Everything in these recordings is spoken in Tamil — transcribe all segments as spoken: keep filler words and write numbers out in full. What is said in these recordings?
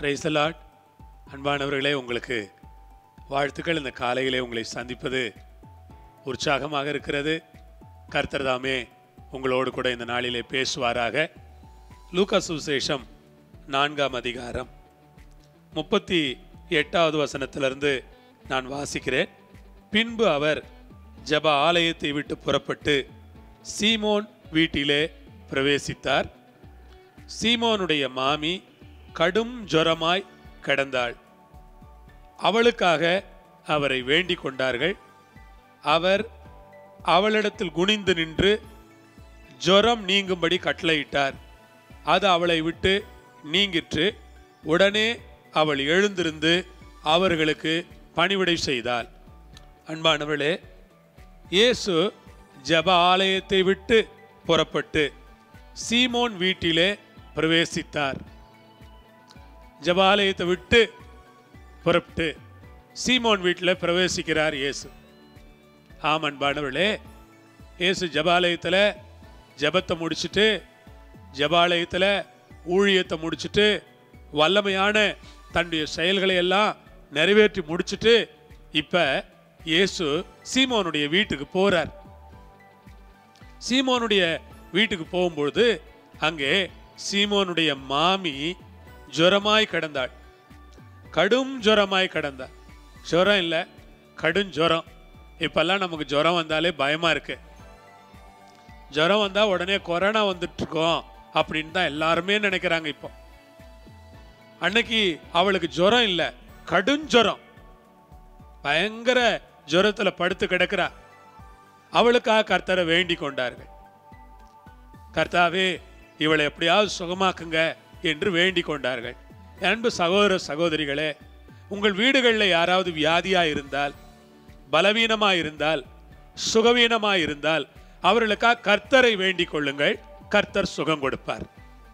Price the Lord. அன்பானவர்களே, உங்களுக்கு வாழ்த்துக்கள். இந்த காலையிலே உங்களை சந்திப்பது உற்சாகமாக இருக்கிறது. கர்த்தர் தாமே உங்களோடு கூட இந்த நாளிலே பேசுவாராக. லூக்கா சுவிசேஷம் நான்காம் அதிகாரம் முப்பத்தி எட்டாவது வசனத்திலிருந்து நான் வாசிக்கிறேன். பின்பு அவர் ஜெப ஆலயத்தை விட்டு புறப்பட்டு சீமோன் வீட்டிலே பிரவேசித்தார். சீமோனுடைய மாமி கடும் ஜுரமாய் கிடந்தாள். அவளுக்காக அவரை வேண்டிக் கொண்டார்கள். அவர் அவளிடத்தில் குனிந்து நின்று ஜுரம் நீங்கும்படி கட்டளையிட்டார். அது அவளை விட்டு நீங்கிற்று. உடனே அவள் எழுந்திருந்து அவர்களுக்கு பணிவிடை செய்தாள். அன்பானவர்களே, இயேசு ஜெப ஆலயத்தை விட்டு புறப்பட்டு சீமோன் வீட்டிலே பிரவேசித்தார். ஜெபாலயத்தை விட்டு புறப்பட்டு சீமோன் வீட்டில் பிரவேசிக்கிறார் இயேசு. ஆம் அன்பானவர்களே, இயேசு ஜெபாலயத்தில் ஜெபத்தை முடிச்சுட்டு, ஜெபாலயத்தில் ஊழியத்தை முடிச்சுட்டு, வல்லமையான தன்னுடைய செயல்களை எல்லாம் நிறைவேற்றி முடிச்சுட்டு இப்போ இயேசு சீமோனுடைய வீட்டுக்கு போகிறார். சீமோனுடைய வீட்டுக்கு போகும்பொழுது அங்கே சீமோனுடைய மாமி ஜுரமாய் கிடந்தாள். கடும் ஜுரமாய் கிடந்தாள். ஜுரம் இல்லை, கடும் ஜுரம். இப்பெல்லாம் நமக்கு ஜுரம் வந்தாலே பயமா இருக்கு. ஜுரம் வந்தா உடனே கொரோனா வந்துட்டு இருக்கோம் அப்படின்னு தான் எல்லாருமே நினைக்கிறாங்க. இப்போ அன்னைக்கு அவளுக்கு ஜுரம் இல்லை, கடும் ஜுரம். பயங்கர ஜுரத்துல படுத்து கிடக்கிறா. அவளுக்காக கர்த்தரை வேண்டிக் கொண்டார்கள். கர்த்தாவே, இவளை எப்படியாவது சுகமாக்குங்க என்று வேண்டிக் கொண்டார்கள். அன்பு சகோதர சகோதரிகளே, உங்கள் வீடுகளில் யாராவது வியாதியாக இருந்தால், பலவீனமாக இருந்தால், சுகவீனமாக இருந்தால் அவர்களுக்காக கர்த்தரை வேண்டிக் கொள்ளுங்கள். கர்த்தர் சுகம் கொடுப்பார்.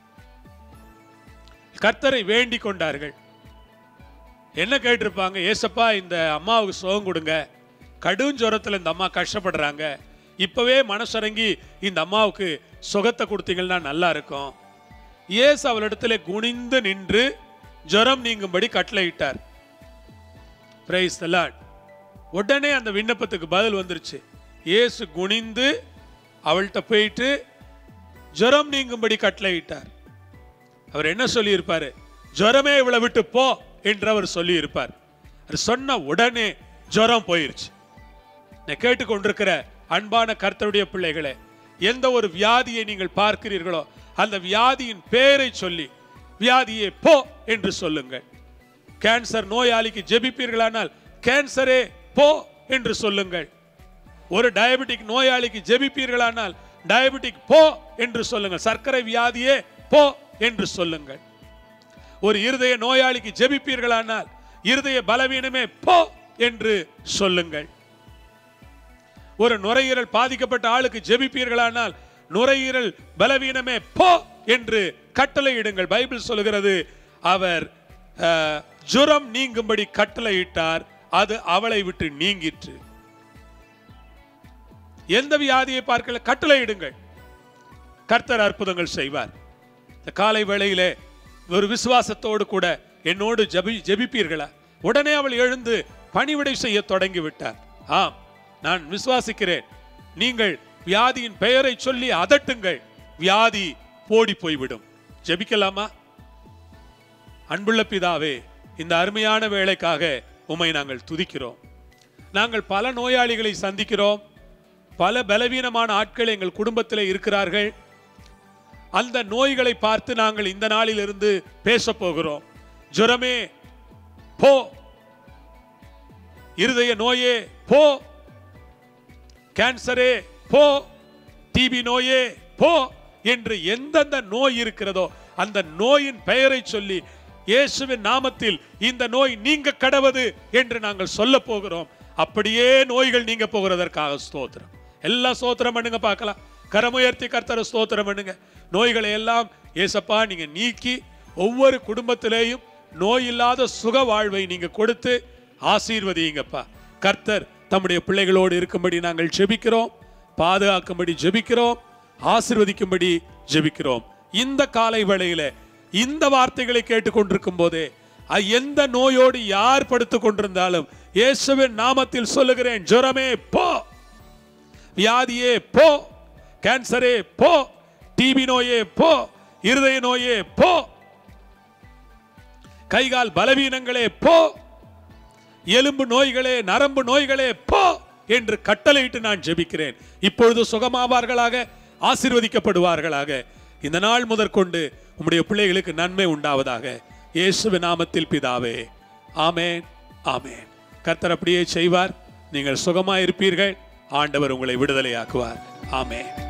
கர்த்தரை வேண்டிக் கொண்டார்கள். என்ன கேட்டிருப்பாங்க? ஏசப்பா, இந்த அம்மாவுக்கு சுகம் கொடுங்க, கடும் ஜுரத்தில் இந்த அம்மா கஷ்டப்படுறாங்க, இப்பவே மனசரங்கி இந்த அம்மாவுக்கு சுகத்தை கொடுத்தீங்கன்னா நல்லா இருக்கும். இயேசு அவளிடத்துல குனிந்து நின்று ஜுரம் நீங்கும்படி கட்டளையிட்டார். Praise the lord. உடனே அந்த விண்ணப்பத்துக்கு பதில் வந்துருச்சு. இயேசு குனிந்து அவள்கிட்ட போயிட்டு ஜுரம் நீங்கும்படி கட்டளையிட்டார். அவர் என்ன சொல்லி இருப்பாரு? ஜுரமே இவளை விட்டு போ என்று அவர் சொல்லி இருப்பார். அவர் சொன்ன உடனே ஜுரம் போயிருச்சு. நான் கேட்டுக்கொண்டிருக்கிற அன்பான கர்த்தருடைய பிள்ளைகளே, எந்த ஒரு வியாதியை நீங்கள் பார்க்கிறீர்களோ அந்த வியாதியின் பெயரை சொல்லி வியாதியே போ என்று சொல்லுங்கள். கேன்சர் நோயாளிக்கு ஜெபிப்பீர்களானால் கேன்சரே போ என்று சொல்லுங்கள். ஒரு டயபெட்டிக் நோயாளிக்கு ஜெபிப்பீர்களானால் டயபெட்டிக் போ என்று சொல்லுங்கள். சர்க்கரை வியாதியே போ என்று சொல்லுங்கள். ஒரு இருதய நோயாளிக்கு ஜெபிப்பீர்களானால் இருதய பலவீனமே போ என்று சொல்லுங்கள். ஒரு நுரையீரல் பாதிக்கப்பட்ட ஆளுக்கு ஜெபிப்பீர்களானால் நுரையீரல் பலவீனமே போ என்று கட்டளையிடுங்கள். பைபிள் சொல்லுகிறது, அவர் ஜுரம் நீங்கும்படி கட்டளையிட்டார். அது அவளை விட்டு நீங்கிற்று. எந்த வியாதியை பார்க்கல, கட்டளையிடுங்கள். கர்த்தர் அற்புதங்கள் செய்வார். இந்த காலை வேளையிலே ஒரு விசுவாசத்தோடு கூட என்னோடு ஜெபி ஜெபிப்பீர்களா? உடனே அவள் எழுந்து பணிவிடை செய்ய தொடங்கி விட்டார். ஆம், நான் விசுவாசிக்கிறேன். நீங்கள் வியாதியின் பெயரை சொல்லி அதட்டுங்கள், வியாதி போடி போய்விடும். ஜெபிக்கலாமா? அன்புள்ள பிதாவே, இந்த அருமையான வேளைக்காக உம்மை நாங்கள் துதிக்கிறோம். நாங்கள் பல நோயாளிகளை சந்திக்கிறோம். பல பலவீனமான ஆட்கள் எங்கள் குடும்பத்தில் இருக்கிறார்கள். அந்த நோய்களை பார்த்து நாங்கள் இந்த நாளிலிருந்து பேச போகிறோம். ஜுரமே போ, இருதய நோயே போ, கேன்சரே போ, டிபி நோயே போ என்று எந்தெந்த நோய் இருக்கிறதோ அந்த நோயின் பெயரை சொல்லி இயேசுவின் நாமத்தில் இந்த நோய் நீங்க கடவது என்று நாங்கள் சொல்ல போகிறோம். அப்படியே நோய்கள் நீங்க போகிறதற்காக ஸ்தோத்திரம். எல்லாம் ஸ்தோத்திரம் பண்ணுங்க பார்க்கலாம். கரமுயர்த்தி கர்த்தரை ஸ்தோத்திரம் பண்ணுங்க. நோய்களை எல்லாம் ஏசப்பா நீங்க நீக்கி ஒவ்வொரு குடும்பத்திலேயும் நோய் இல்லாத சுக வாழ்வை நீங்க கொடுத்து ஆசீர்வதிங்கப்பா. கர்த்தர் தம்முடைய பிள்ளைகளோடு இருக்கும்படி நாங்கள் ஜெபிக்கிறோம். பாதுகாக்கும்படி ஜெபிக்கிறோம். ஆசீர்வதிக்கும்படி ஜெபிக்கிறோம். இந்த காலை வேளையிலே இந்த வார்த்தைகளை கேட்டுக்கொண்டிருக்கும் போதே எந்த நோயோடு யார் படுத்துக் கொண்டிருந்தாலும் இயேசுவின் நாமத்தில் சொல்லுகிறேன், ஜுரமே போ, வியாதியே போ, கேன்சரே போ, டிபி நோயே போ, இருதய நோயே போ, கைகால் பலவீனங்களே போ, எலும்பு நோய்களே நரம்பு நோய்களே போ என்று கட்டளையிட்டு நான் ஜெபிக்கிறேன். இப்பொழுது சுகமாவார்களாக, ஆசீர்வதிக்கப்படுவார்களாக. இந்த நாள் முதற்கொண்டு உம்முடைய பிள்ளைகளுக்கு நன்மை உண்டாவதாக. இயேசுவின் நாமத்தில் பிதாவே, ஆமென், ஆமென். கர்த்தர் அப்படியே செய்வார். நீங்கள் சுகமாயிருப்பீர்கள். ஆண்டவர் உங்களை விடுதலையாக்குவார். ஆமென்.